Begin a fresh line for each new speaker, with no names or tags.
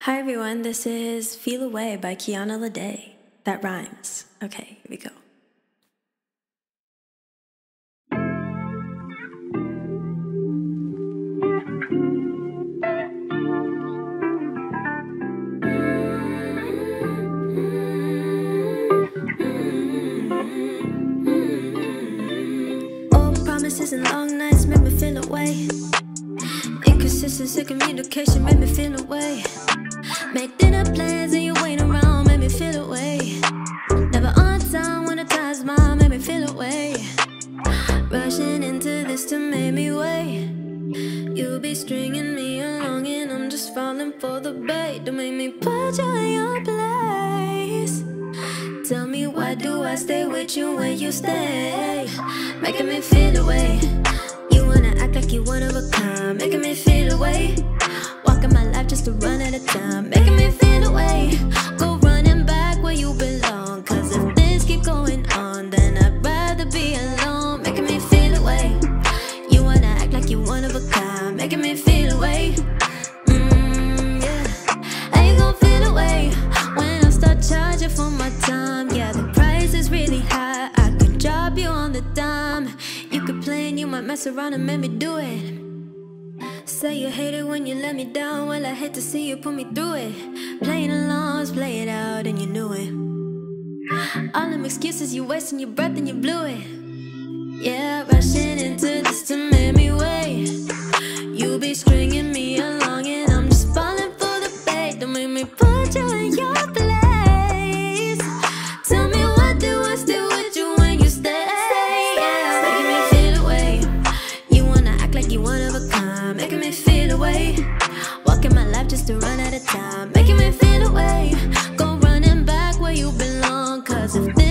Hi everyone, this is Feel Away by Kiana Ledé. That rhymes. Okay, here we go. Old promises and long nights make me feel away. Inconsistency communication made me feel away. Make dinner plans and you wait around, made me feel away. Never on time when the time's mine, made me feel away. Rushing into this to make me wait. You be stringing me along and I'm just falling for the bait. Don't make me put you in your place. Tell me why do I stay with you when you stay? Making me feel away. You wanna act like you one of a kind, making me feel away. Walking my life just to run at a time, making me feel away. Go running back where you belong, cause if things keep going on, then I'd rather be alone. Making me feel away. You wanna act like you one of a kind, making me feel away. Yeah. How you gon' feel away when I start charging for my time? Yeah, the price is really high, I could drop you on the dime. You could play and you might mess around and make me do it. Say you hate it when you let me down, well I hate to see you put me through it. Playing along, let's play it out and you knew it. All them excuses, you wasting your breath and you blew it. Yeah, rushing into this to make me wait. You be stringing me along and I'm just falling for the bait. Don't make me put you in your place. Tell me why do I stay with you when you stay? Yeah, making me feel away. You wanna act like you one of a kind, making me feel away. Walking my life just to run out of time, making me feel away. Go running back where you belong, cause if